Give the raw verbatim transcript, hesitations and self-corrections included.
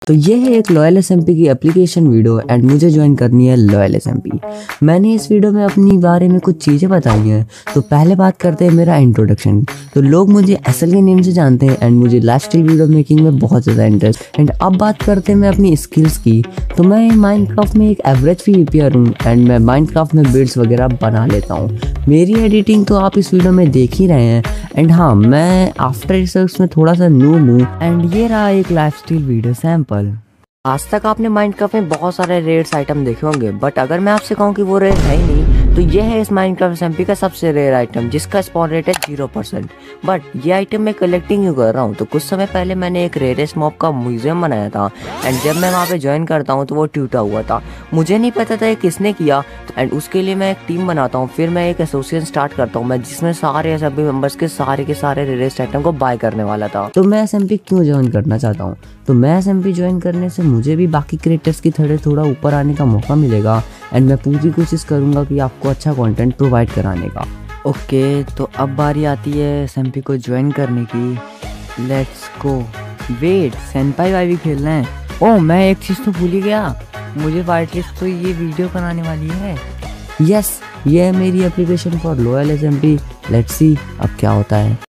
तो ये है एक लॉयल एसएमपी की एप्लीकेशन वीडियो एंड मुझे ज्वाइन करनी है लॉयल एसएमपी। मैंने इस वीडियो में अपनी बारे में कुछ चीज़ें बताई हैं। तो पहले बात करते हैं मेरा इंट्रोडक्शन। तो लोग मुझे एसएल के नेम से जानते हैं एंड मुझे लाइफ स्टाइल वीडियो मेकिंग में बहुत ज़्यादा इंटरेस्ट। एंड अब बात करते हैं मैं अपनी स्किल्स की। तो मैं माइनक्राफ्ट में एक एवरेज फ्री प्लेयर हूँ एंड मैं माइनक्राफ्ट में बिल्ड्स वगैरह बना लेता हूँ। मेरी एडिटिंग तो आप इस वीडियो में देख ही रहे हैं। एंड हाँ, मैं आफ्टर इफेक्ट्स में थोड़ा सा नूब हूँ। एंड ये रहा एक लाइफ स्टाइल वीडियो सैंपल। आज तक आपने माइनक्राफ्ट में बहुत सारे रेयर्स आइटम देखे होंगे, बट अगर मैं आपसे कहूँ कि वो रेयर है ही नहीं, तो ये है इस माइनक्राफ्ट एसएमपी का सबसे रेयर आइटम जिसका स्पॉन रेट है जीरो परसेंट। बट ये आइटम मैं कलेक्टिंग क्यों कर रहा हूँ, तो कुछ समय पहले मैंने एक रेयरेस्ट मॉब का म्यूजियम बनाया था एंड जब मैं वहाँ पे ज्वाइन करता हूँ तो वो टूटा हुआ था। मुझे नहीं पता था ये किसने किया एंड उसके लिए मैं एक टीम बनाता हूँ, फिर मैं एक एसोसिएशन स्टार्ट करता हूँ मैं जिसमें सारे एसएमपी मेंबर्स के सारे के सारे रेयरेस्ट आइटम को बाय करने वाला था। तो मैं एसएमपी क्यों ज्वाइन करना चाहता हूँ, तो मैं एसएमपी ज्वाइन करने से मुझे भी बाकी क्रिएटर्स की तरह थोड़ा ऊपर आने का मौका मिलेगा एंड मैं पूरी कोशिश करूंगा कि आपको अच्छा कंटेंट प्रोवाइड कराने का। ओके, तो अब बारी आती है एसएमपी को ज्वाइन करने की। Let's go. वेट, सेनपाई वाई भी खेलना है। ओह, मैं एक चीज़ तो भूल ही गया, मुझे वाइट लिस्ट तो ये वीडियो बनाने वाली है। यस, ये है मेरी application for loyal SMP. Let's see अब क्या होता है।